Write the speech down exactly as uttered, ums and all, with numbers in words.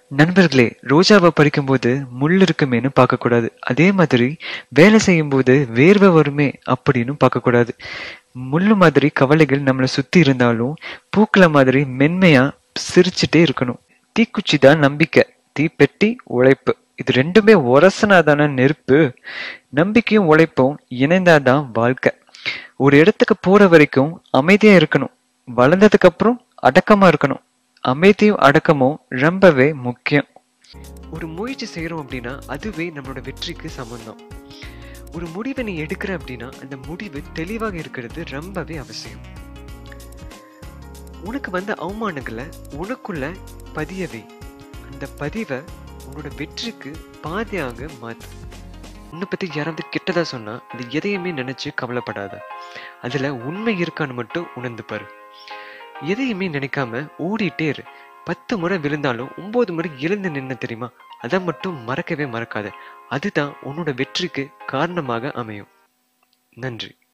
நண்பர்களே, ரோஜாவை பறிக்கும்போது முள் இருக்குமேன்னு பார்க்கக்கூடாது. அதே மாதிரி வேலை செய்யும்போது வேர்வை வருமே அப்படின்னு பார்க்கக்கூடாது. முள்ளு மாதிரி கவலைகள் நம்மளை சுத்தி இருந்தாலும் பூக்கள மாதிரி மென்மையா சிரிச்சுட்டே இருக்கணும். தீக்குச்சி தான் நம்பிக்கை, தீப்பெட்டி உழைப்பு. இது ரெண்டுமே உரசனாதான நெருப்பு. நம்பிக்கையும் உழைப்பும் இணைந்தாதான் வாழ்க்கை. ஒரு இடத்துக்கு போற வரைக்கும் அமைதியா இருக்கணும். வளர்ந்ததுக்கு அப்புறம் அடக்கமா இருக்கணும். அமைதியும் அடக்கமும் ரொம்பவே முக்கியம். ஒரு முயற்சி செய்யறோம் அப்படின்னா அதுவே நம்மளோட வெற்றிக்கு சம்பந்தம். ஒரு முடிவை நீ எடுக்கிற அப்படின்னா அந்த முடிவு தெளிவாக இருக்கிறது ரொம்பவே அவசியம். உனக்கு வந்த அவமானங்களை உனக்குள்ள பதியவே. அந்த பதிவை உன்னோட வெற்றிக்கு பாதையாக மாத்து. உன்னை பத்தி யாராவது கெட்டதா சொன்னா அது எதையுமே நினைச்சு கவலைப்படாத. அதுல உண்மை இருக்கான்னு மட்டும் உணர்ந்து பாரு. எதையுமே நினைக்காம ஓடிட்டே இரு. பத்து முறை விழுந்தாலும் ஒன்பது முறை எழுந்து நின்ன தெரியுமா? அதை மட்டும் மறக்கவே மறக்காத. அதுதான் உன்னோட வெற்றிக்கு காரணமாக அமையும். நன்றி.